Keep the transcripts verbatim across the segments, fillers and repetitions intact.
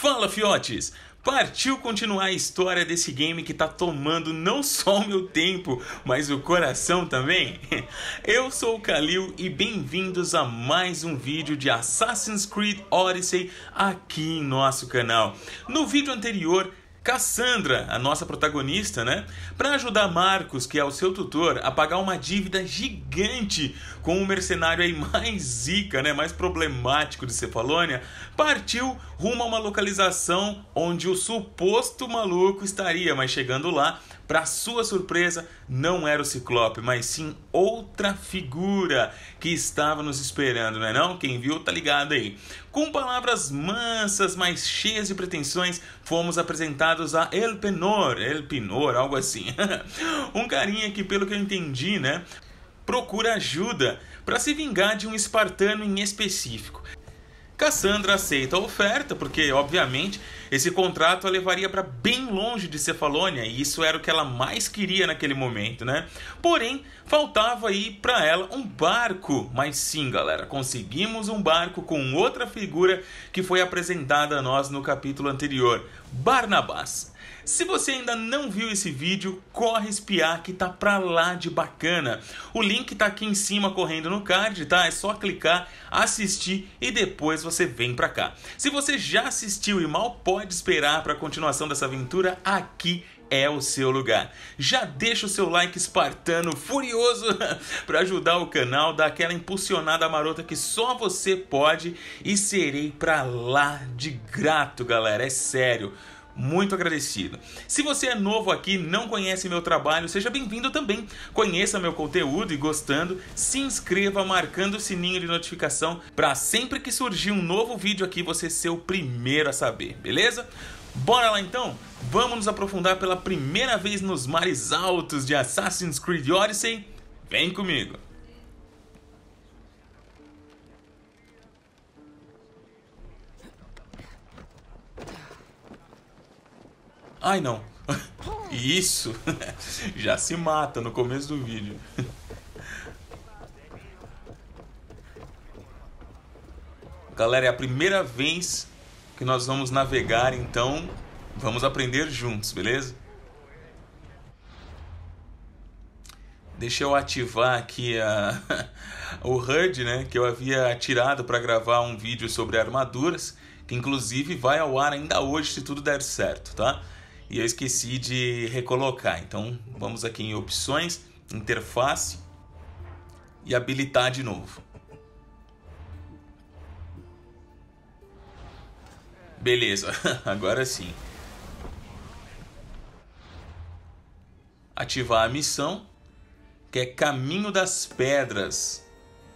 Fala, fiotes! Partiu continuar a história desse game que tá tomando não só o meu tempo, mas o coração também? Eu sou o Kalil e bem-vindos a mais um vídeo de Assassin's Creed Odyssey aqui em nosso canal. No vídeo anterior, Cassandra, a nossa protagonista, né, para ajudar Marcos, que é o seu tutor, a pagar uma dívida gigante com o mercenário aí mais zica, né, mais problemático de Cefalônia, partiu rumo a uma localização onde o suposto maluco estaria, mas chegando lá, para sua surpresa, não era o Ciclope, mas sim outra figura que estava nos esperando, não é não? Quem viu tá ligado aí. Com palavras mansas, mas cheias de pretensões, fomos apresentados a Elpenor, Elpenor, algo assim. Um carinha que, pelo que eu entendi, né, procura ajuda para se vingar de um espartano em específico. Cassandra aceita a oferta, porque, obviamente, esse contrato a levaria para bem longe de Cefalônia, e isso era o que ela mais queria naquele momento, né? Porém, faltava aí para ela um barco. Mas sim, galera, conseguimos um barco com outra figura que foi apresentada a nós no capítulo anterior, Barnabás. Se você ainda não viu esse vídeo, corre espiar que tá pra lá de bacana. O link tá aqui em cima correndo no card, tá? É só clicar, assistir e depois você vem pra cá. Se você já assistiu e mal pode esperar para a continuação dessa aventura, aqui é o seu lugar. Já deixa o seu like espartano furioso para ajudar o canal, dar aquela impulsionada marota que só você pode, e serei pra lá de grato, galera, é sério. Muito agradecido. Se você é novo aqui, não conhece meu trabalho, seja bem-vindo também. Conheça meu conteúdo e, gostando, se inscreva marcando o sininho de notificação para sempre que surgir um novo vídeo aqui você ser o primeiro a saber, beleza? Bora lá então? Vamos nos aprofundar pela primeira vez nos mares altos de Assassin's Creed Odyssey? Vem comigo! Ai, não. Isso. Já se mata no começo do vídeo. Galera, é a primeira vez que nós vamos navegar, então vamos aprender juntos, beleza? Deixa eu ativar aqui a... o H U D, né, que eu havia tirado para gravar um vídeo sobre armaduras, que inclusive vai ao ar ainda hoje se tudo der certo, tá? E eu esqueci de recolocar, então vamos aqui em opções, interface e habilitar de novo. Beleza, agora sim. Ativar a missão, que é Caminho das Pedras.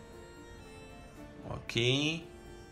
Ok.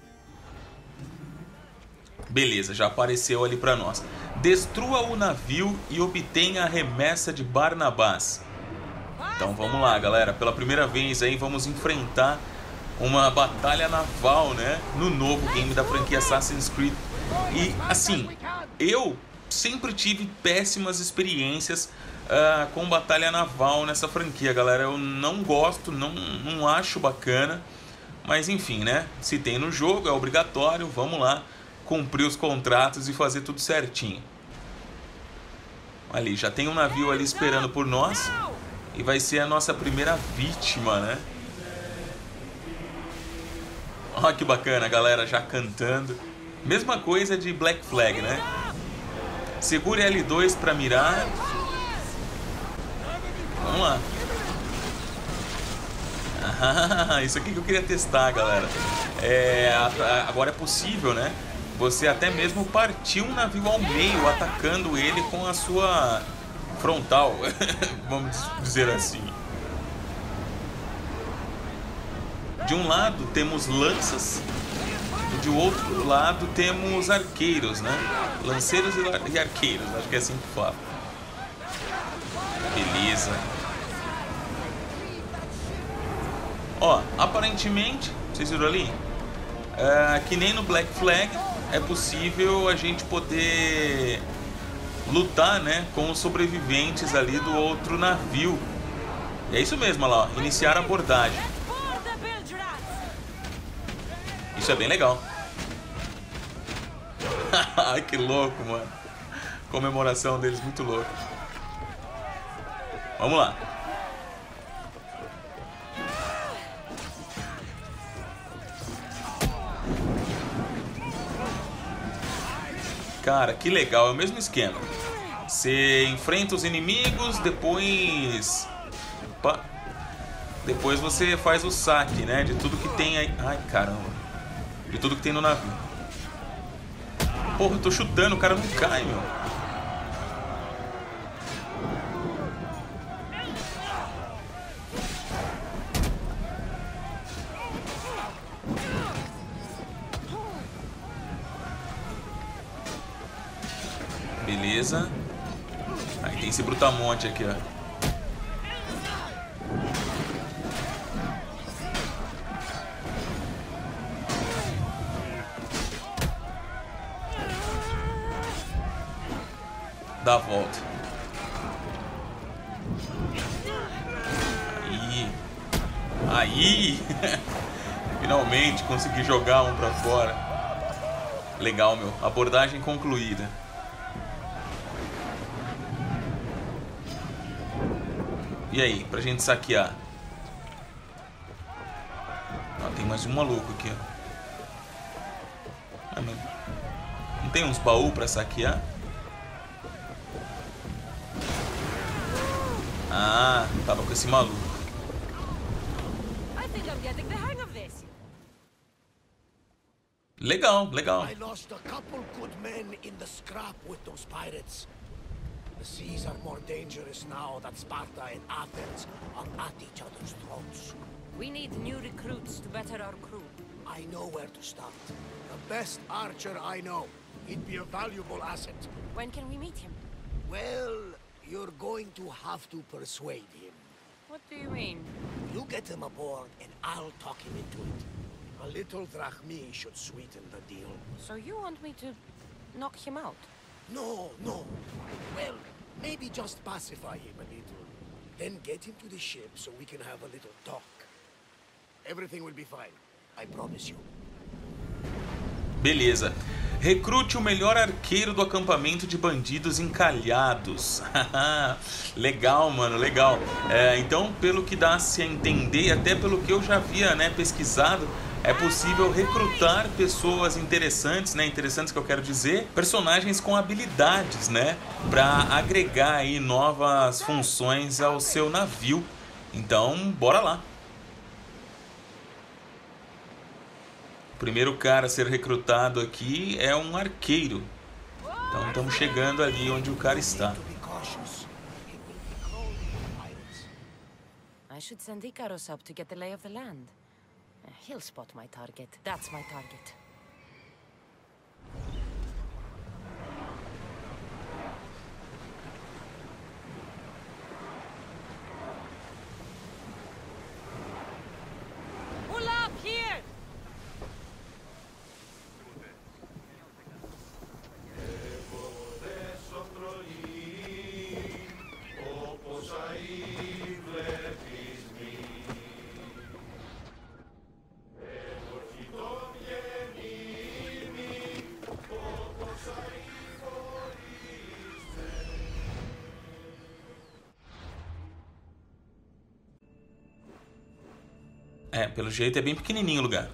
Beleza, já apareceu ali para nós. Destrua o navio e obtenha a remessa de Barnabás. Então vamos lá, galera. Pela primeira vez aí vamos enfrentar uma batalha naval, né, no novo game da franquia Assassin's Creed. E assim, eu sempre tive péssimas experiências uh, com batalha naval nessa franquia, galera. Eu não gosto, não, não acho bacana. Mas enfim, né, se tem no jogo, é obrigatório, vamos lá cumprir os contratos e fazer tudo certinho. Ali, já tem um navio ali esperando por nós. E vai ser a nossa primeira vítima, né? Olha que bacana, a galera já cantando. Mesma coisa de Black Flag, né? Segure L dois para mirar. Vamos lá. Ah, isso aqui que eu queria testar, galera. É, agora é possível, né, você até mesmo partir um navio ao meio, atacando ele com a sua frontal, vamos dizer assim. De um lado temos lanças, e de outro lado temos arqueiros, né? Lanceiros e arqueiros, acho que é assim que fala. Beleza. Ó, aparentemente, vocês viram ali? É, que nem no Black Flag, é possível a gente poder lutar, né, com os sobreviventes ali do outro navio. E é isso mesmo, olha lá, ó, iniciar a abordagem. Isso é bem legal. Ai, que louco, mano. Comemoração deles, muito louco. Vamos lá. Cara, que legal, é o mesmo esquema. Você enfrenta os inimigos, depois... Opa. Depois você faz o saque, né? De tudo que tem aí... Ai, caramba. De tudo que tem no navio. Porra, eu tô chutando, o cara não cai, meu. Beleza. Aí tem esse brutamonte aqui, ó. Dá a volta. Aí. Aí. Finalmente consegui jogar um pra fora. Legal, meu. Abordagem concluída. E aí, pra gente saquear? Ah, tem mais um maluco aqui, ó. Ah, não. Não tem uns baús pra saquear? Ah, tava com esse maluco. Legal, legal. I lost a couple good men in the scrap with those pirates. The seas are more dangerous now that Sparta and Athens are at each other's throats. We need new recruits to better our crew. I know where to start. The best archer I know. He'd be a valuable asset. When can we meet him? Well, you're going to have to persuade him. What do you mean? You get him aboard and I'll talk him into it. A little drachmi should sweeten the deal. So you want me to knock him out? No, no. Well, maybe just pacify him a little. Then get him to the ship so we can have a little talk. Everything will be fine. I promise you. Beleza. Recrute o melhor arqueiro do acampamento de bandidos encalhados. Legal, mano, legal. É, então, pelo que dá-se a entender, até pelo que eu já havia, né, pesquisado, é possível recrutar pessoas interessantes, né, interessantes que eu quero dizer, personagens com habilidades, né, para agregar aí novas funções ao seu navio. Então, bora lá. O primeiro cara a ser recrutado aqui é um arqueiro. Então estamos chegando ali onde o cara está. I should send Icaros up to get the lay of the land. He'll spot my target. That's my target. Pull up here! É, pelo jeito é bem pequenininho o lugar.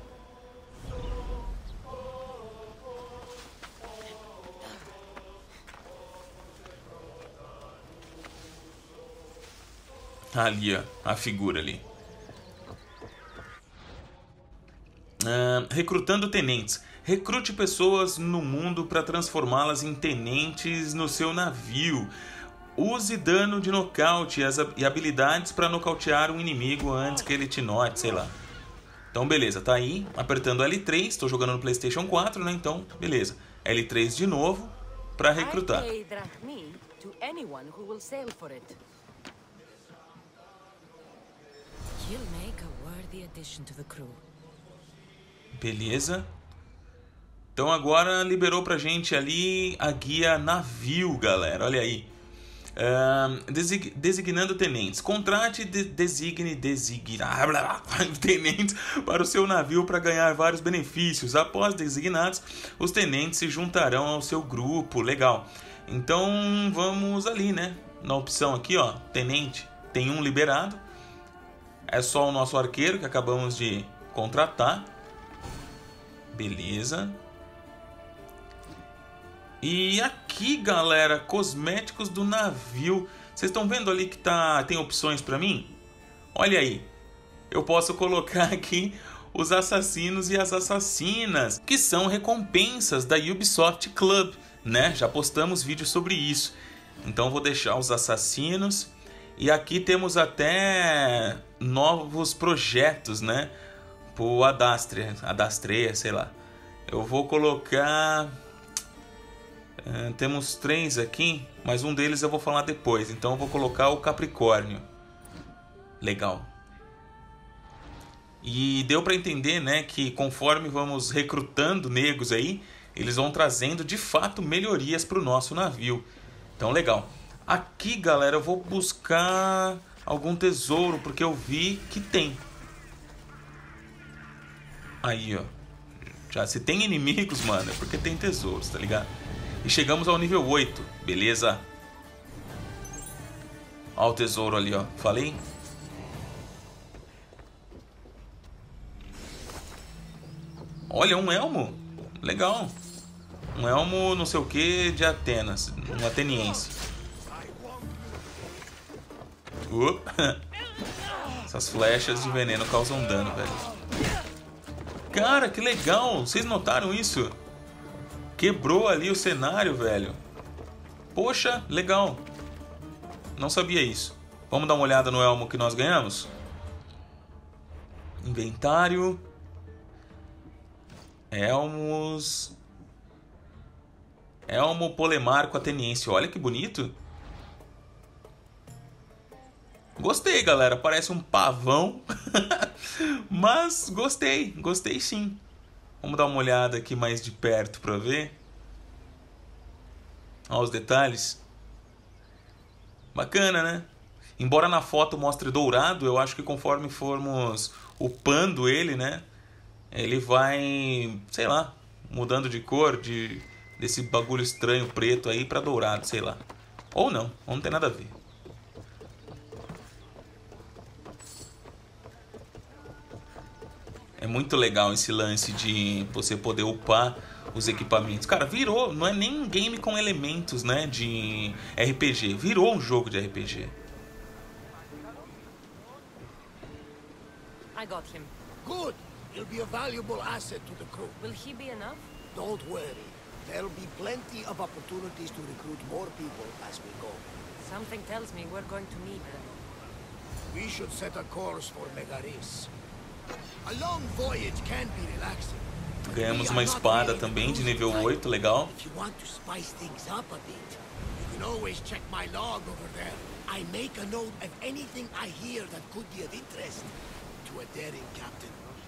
Ali, ó, a figura ali. Ah, recrutando tenentes. Recrute pessoas no mundo para transformá-las em tenentes no seu navio. Use dano de nocaute e habilidades para nocautear um inimigo antes que ele te note, sei lá. Então, beleza, tá aí, apertando L três, estou jogando no PlayStation quatro, né? Então, beleza. L três de novo para recrutar. Beleza. Então agora liberou pra gente ali a guia navio, galera. Olha aí. Uh, desig designando tenentes. Contrate de designe designar tenentes para o seu navio para ganhar vários benefícios. Após designados, os tenentes se juntarão ao seu grupo. Legal. Então vamos ali, né? Na opção aqui, ó, tenente. Tem um liberado. É só o nosso arqueiro que acabamos de contratar. Beleza. E aqui, galera, cosméticos do navio. Vocês estão vendo ali que tá, tem opções para mim? Olha aí. Eu posso colocar aqui os assassinos e as assassinas, que são recompensas da Ubisoft Club, né? Já postamos vídeos sobre isso. Então vou deixar os assassinos. E aqui temos até novos projetos, né? Pro Adastria, Adastria, sei lá. Eu vou colocar... Uh, temos três aqui, mas um deles eu vou falar depois. Então eu vou colocar o Capricórnio. Legal. E deu para entender, né, que conforme vamos recrutando negros aí, eles vão trazendo de fato melhorias para o nosso navio. Então legal. Aqui, galera, eu vou buscar algum tesouro, porque eu vi que tem. Aí, ó. Já se tem inimigos, mano, é porque tem tesouros, tá ligado? E chegamos ao nível oito, beleza? Olha o tesouro ali, ó. Falei? Olha, um elmo. Legal. Um elmo não sei o que de Atenas. Um ateniense. Uh. Essas flechas de veneno causam dano, velho. Cara, que legal. Vocês notaram isso? Quebrou ali o cenário, velho. Poxa, legal. Não sabia isso. Vamos dar uma olhada no elmo que nós ganhamos? Inventário. Elmos. Elmo Polemarco Ateniense. Olha que bonito. Gostei, galera. Parece um pavão. Mas gostei. Gostei sim. Vamos dar uma olhada aqui mais de perto para ver. Olha os detalhes. Bacana, né? Embora na foto mostre dourado, eu acho que conforme formos upando ele, né? Ele vai, sei lá, mudando de cor, de desse bagulho estranho preto aí para dourado, sei lá. Ou não, não tem nada a ver. É muito legal esse lance de você poder upar os equipamentos. Cara, virou, não é nem um game com elementos, né, de R P G. Virou um jogo de R P G. I got him. Good. He'll be a valuable asset to the crew. Will he be enough? Don't worry. There'll be plenty of opportunities to recruit more people as we go. Something tells me we're going to need them. We should set a course for Megaris. A long voyage can be relaxing. Ganhamos uma espada também de nível oito, legal. If you want to spice things up a bit, you can always check my log over there. I make a note of anything I hear that could be of interest to a daring captain.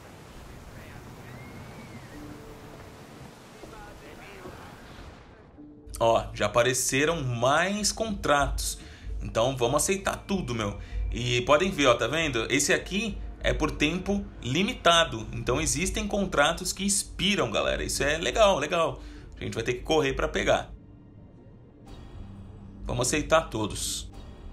Ó, já apareceram mais contratos. Então vamos aceitar tudo, meu. E podem ver, ó, tá vendo? Esse aqui é por tempo limitado. Então existem contratos que expiram, galera. Isso é legal, legal. A gente vai ter que correr para pegar. Vamos aceitar todos.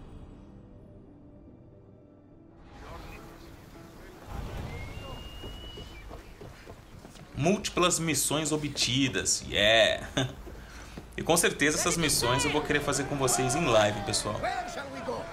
Múltiplas missões obtidas. Yeah! E com certeza essas missões eu vou querer fazer com vocês em live, pessoal. Where shall we go?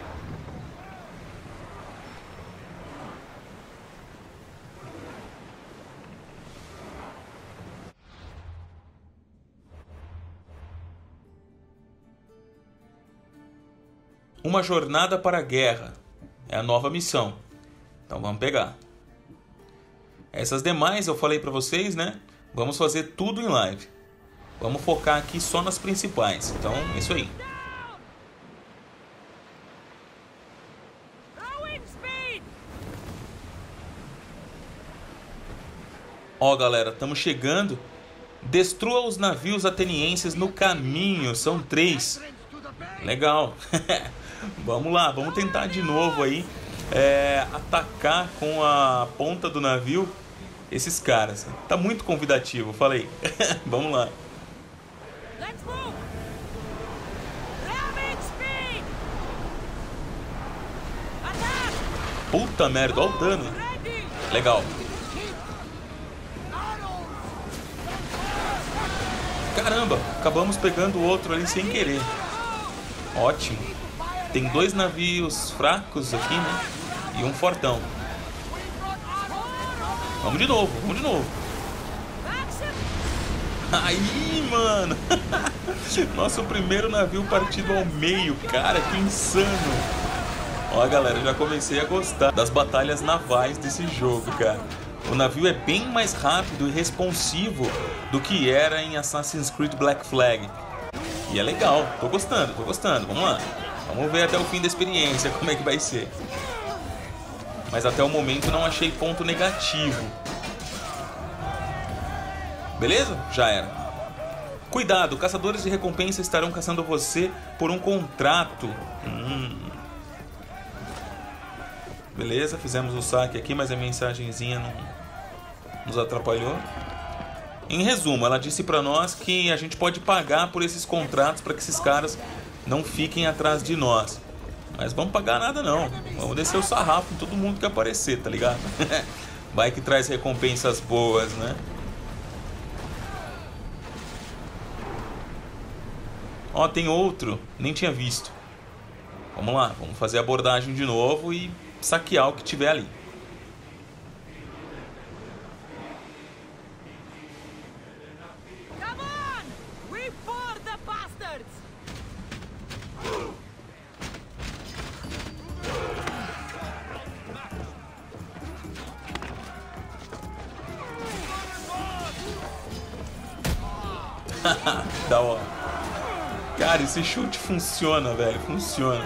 Uma jornada para a guerra. É a nova missão. Então vamos pegar. Essas demais eu falei para vocês, né? Vamos fazer tudo em live. Vamos focar aqui só nas principais. Então, é isso aí. Ó, galera, estamos chegando. Destrua os navios atenienses no caminho. São três. Legal. Vamos lá, vamos tentar de novo aí é, atacar com a ponta do navio esses caras. Tá muito convidativo, falei. Vamos lá. Let's move! Ramming speed! Attack! Puta merda, olha o dano. Legal. Caramba, acabamos pegando o outro ali sem querer. Ótimo. Tem dois navios fracos aqui, né? E um fortão. Vamos de novo, vamos de novo. Aí, mano. Nosso primeiro navio partido ao meio. Cara, que insano. Ó, galera, já comecei a gostar das batalhas navais desse jogo, cara. O navio é bem mais rápido e responsivo do que era em Assassin's Creed Black Flag. E é legal, tô gostando, tô gostando, vamos lá. Vamos ver até o fim da experiência como é que vai ser. Mas até o momento não achei ponto negativo. Beleza? Já era. Cuidado, caçadores de recompensa estarão caçando você por um contrato. Hum. Beleza, fizemos o saque aqui, mas a mensagenzinha não nos atrapalhou. Em resumo, ela disse pra nós que a gente pode pagar por esses contratos para que esses caras não fiquem atrás de nós. Mas vamos pagar nada não. Vamos descer o sarrafo em todo mundo que aparecer, tá ligado? Vai que traz recompensas boas, né? Ó, tem outro. Nem tinha visto. Vamos lá, vamos fazer a abordagem de novo e saquear o que tiver ali. Come on! We board the bastards! Da hora. Cara, esse chute funciona, velho. Funciona.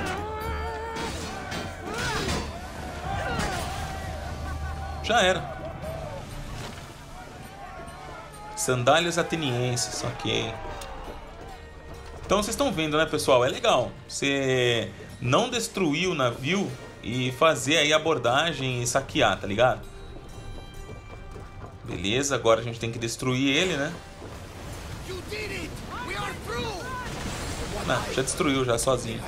Já era. Sandálias atenienses, ok. Então vocês estão vendo, né, pessoal? É legal você não destruir o navio e fazer aí a abordagem e saquear, tá ligado? Beleza, agora a gente tem que destruir ele, né? Não, já destruiu já sozinho.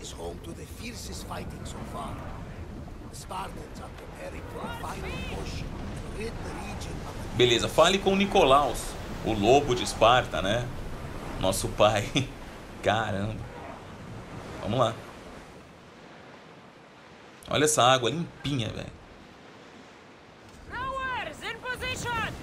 Beleza, fale com o Nicolaus, o lobo de Esparta, né? Nosso pai. Caramba. Vamos lá. Olha essa água limpinha, velho. Rowers in position!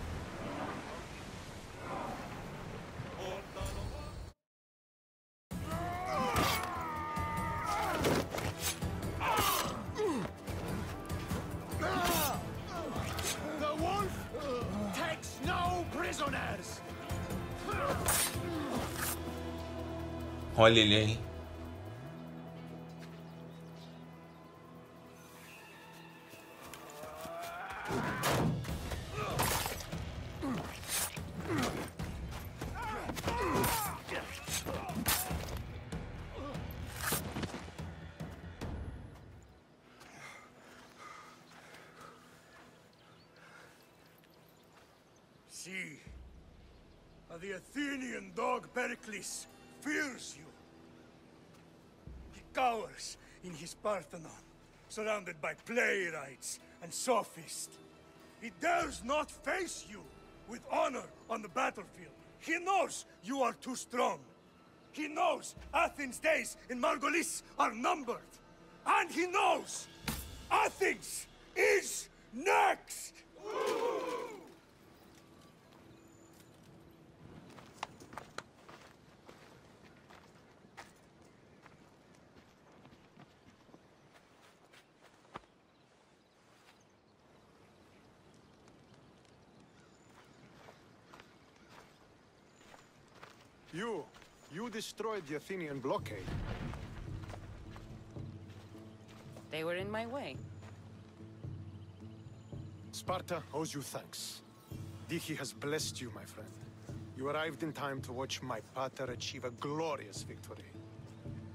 The wolf takes no prisoners. Olha ele aí. See, the Athenian dog Pericles fears you. He cowers in his Parthenon, surrounded by playwrights and sophists. He dares not face you with honor on the battlefield. He knows you are too strong. He knows Athens' days in Margolis are numbered. And he knows Athens is next! You, you destroyed the Athenian blockade. They were in my way. Sparta owes you thanks. Diki has blessed you, my friend. You arrived in time to watch my pater achieve a glorious victory.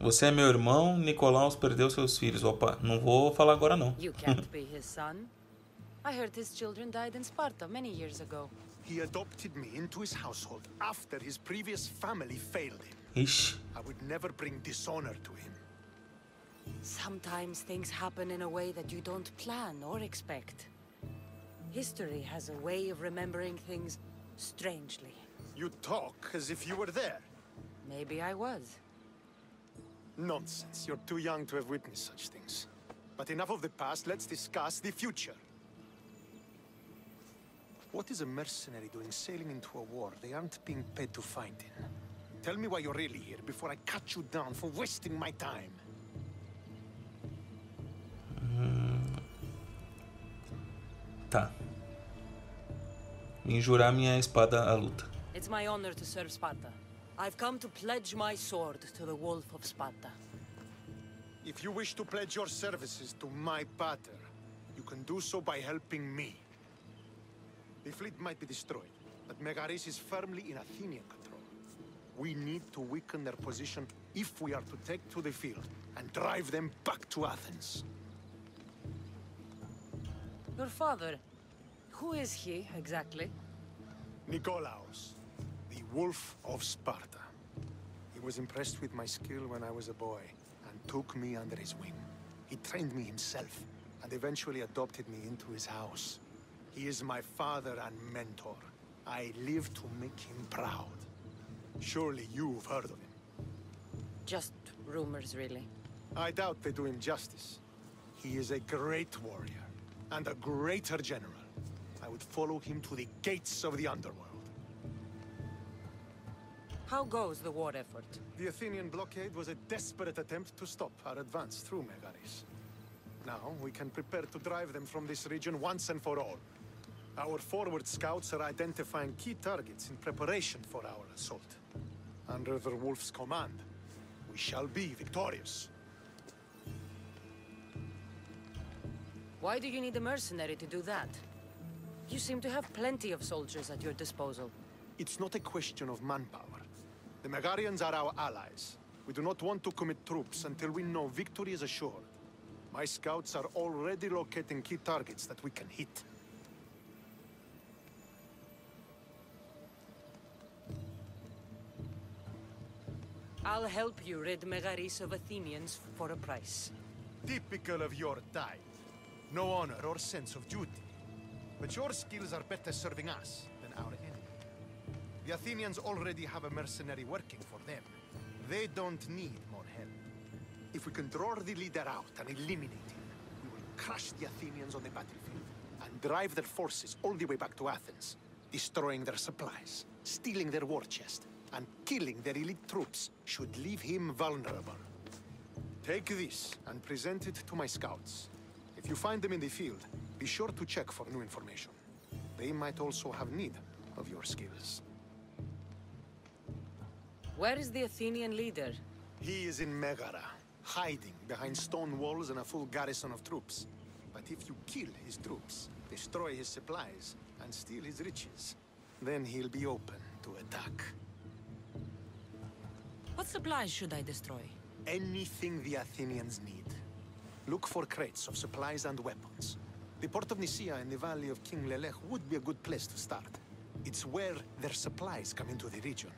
Você é meu irmão, Nicolaus perdeu seus filhos. Opa, não vou falar agora não. You can't be his son. I heard his children died in Sparta many years ago. He adopted me into his household after his previous family failed him. Ixi. I would never bring dishonor to him. Sometimes things happen in a way that you don't plan or expect. History has a way of remembering things strangely. You talk as if you were there. Maybe I was. Nonsense. You're too young to have witnessed such things. But enough of the past, let's discuss the future. What is a mercenary doing sailing into a war they aren't being paid to fight in? Tell me why you're really here before I cut you down for wasting my time. Hum... Tá. Injurar minha espada à luta. It's my honor to serve Sparta. I've come to pledge my sword to the Wolf of Sparta. If you wish to pledge your services to my pater, you can do so by helping me. The fleet might be destroyed, but Megaris is firmly in Athenian control. We need to weaken their position if we are to take to the field and drive them back to Athens. Your father, who is he exactly? Nicolaus, the Wolf of Sparta. He was impressed with my skill when I was a boy and took me under his wing. He trained me himself and eventually adopted me into his house. He is my father and mentor. I live to make him proud. Surely you've heard of him. Just rumors, really. I doubt they do him justice. He is a great warrior and a greater general. I would follow him to the gates of the underworld. How goes the war effort? The Athenian blockade was a desperate attempt to stop our advance through Megaris. Now we can prepare to drive them from this region once and for all. Our forward scouts are identifying key targets in preparation for our assault. Under the Wolf's command, we shall be victorious. Why do you need a mercenary to do that? You seem to have plenty of soldiers at your disposal. It's not a question of manpower. The Megarians are our allies. We do not want to commit troops until we know victory is assured. My scouts are already locating key targets that we can hit. I'll help you rid Megaris of Athenians for a price. Typical of your type. No honor or sense of duty. But your skills are better serving us than our enemy. The Athenians already have a mercenary working for them. They don't need more help. If we can draw the leader out and eliminate him, we will crush the Athenians on the battlefield and drive their forces all the way back to Athens, destroying their supplies, stealing their war chest, and killing their elite troops should leave him vulnerable. Take this and present it to my scouts. If you find them in the field, be sure to check for new information. They might also have need of your skills. Where is the Athenian leader? He is in Megara, hiding behind stone walls and a full garrison of troops. But if you kill his troops, destroy his supplies, and steal his riches, then he'll be open to attack. What supplies should I destroy? Anything the Athenians need. Look for crates of supplies and weapons. The port of Nicaea in the valley of King Lelech would be a good place to start. It's where their supplies come into the region.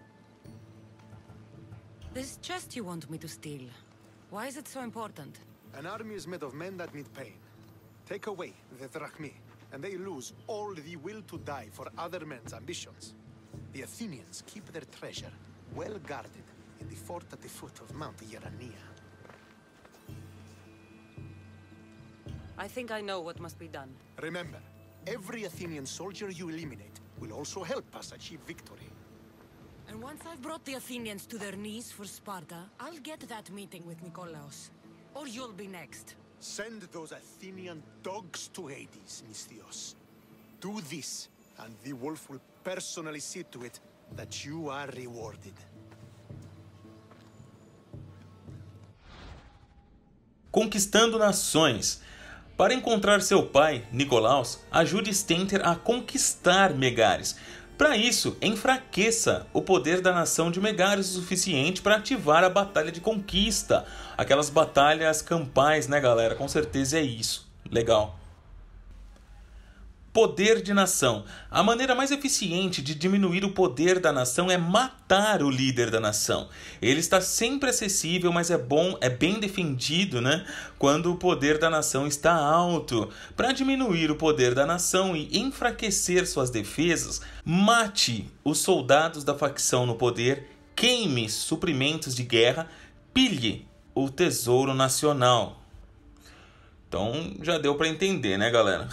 This chest you want me to steal, why is it so important? An army is made of men that need pain. Take away the drachmi, and they lose all the will to die for other men's ambitions. The Athenians keep their treasure well guarded in the fort at the foot of Mount Ierania. I think I know what must be done. Remember, every Athenian soldier you eliminate will also help us achieve victory. And once I've brought the Athenians to their knees for Sparta, I'll get that meeting with Nikolaos. Or you'll be next. Send those Athenian dogs to Hades, Misthios. Do this, and the wolf will personally see to it that you are rewarded. Conquistando nações. Para encontrar seu pai, Nicolaus, ajude Stentor a conquistar Megaris. Para isso, enfraqueça o poder da nação de Megaris o suficiente para ativar a batalha de conquista. Aquelas batalhas campais, né, galera? Com certeza é isso. Legal. Poder de nação. A maneira mais eficiente de diminuir o poder da nação é matar o líder da nação. Ele está sempre acessível, mas é bom, é bem defendido, né, quando o poder da nação está alto. Para diminuir o poder da nação e enfraquecer suas defesas, mate os soldados da facção no poder, queime suprimentos de guerra, pilhe o tesouro nacional. Então já deu para entender, né, galera?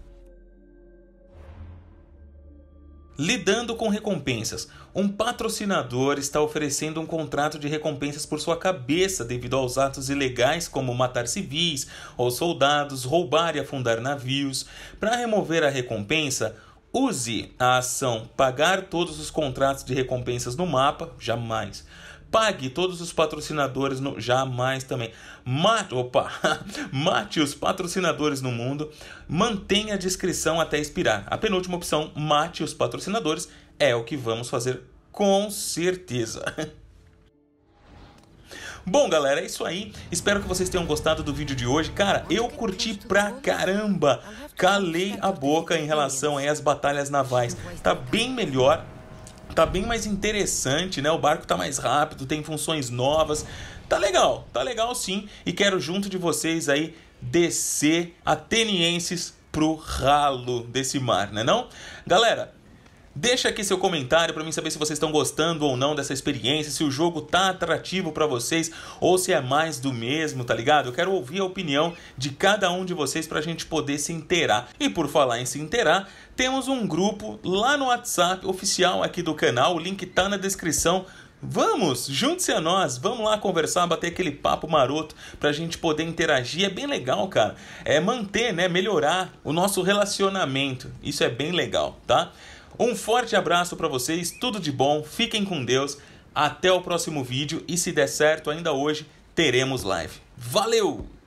Lidando com recompensas. Um patrocinador está oferecendo um contrato de recompensas por sua cabeça devido aos atos ilegais como matar civis ou soldados, roubar e afundar navios. Para remover a recompensa, use a ação pagar todos os contratos de recompensas no mapa, jamais. Pague todos os patrocinadores no... Jamais também. Mate... Opa! Mate os patrocinadores no mundo. Mantenha a descrição até expirar. A penúltima opção, mate os patrocinadores, é o que vamos fazer com certeza. Bom, galera, é isso aí. Espero que vocês tenham gostado do vídeo de hoje. Cara, eu curti pra caramba. Calei a boca em relação aí às batalhas navais. Tá bem melhor. Tá bem mais interessante, né? O barco tá mais rápido, tem funções novas. Tá legal, tá legal sim. E quero junto de vocês aí descer atenienses pro ralo desse mar, né não? Galera, deixa aqui seu comentário para mim saber se vocês estão gostando ou não dessa experiência, se o jogo tá atrativo para vocês ou se é mais do mesmo, tá ligado? Eu quero ouvir a opinião de cada um de vocês pra gente poder se inteirar. E por falar em se inteirar, temos um grupo lá no WhatsApp oficial aqui do canal, o link tá na descrição. Vamos, junte-se a nós, vamos lá conversar, bater aquele papo maroto pra gente poder interagir. É bem legal, cara. É manter, né, melhorar o nosso relacionamento. Isso é bem legal, tá? Um forte abraço para vocês, tudo de bom, fiquem com Deus, até o próximo vídeo e se der certo ainda hoje teremos live. Valeu!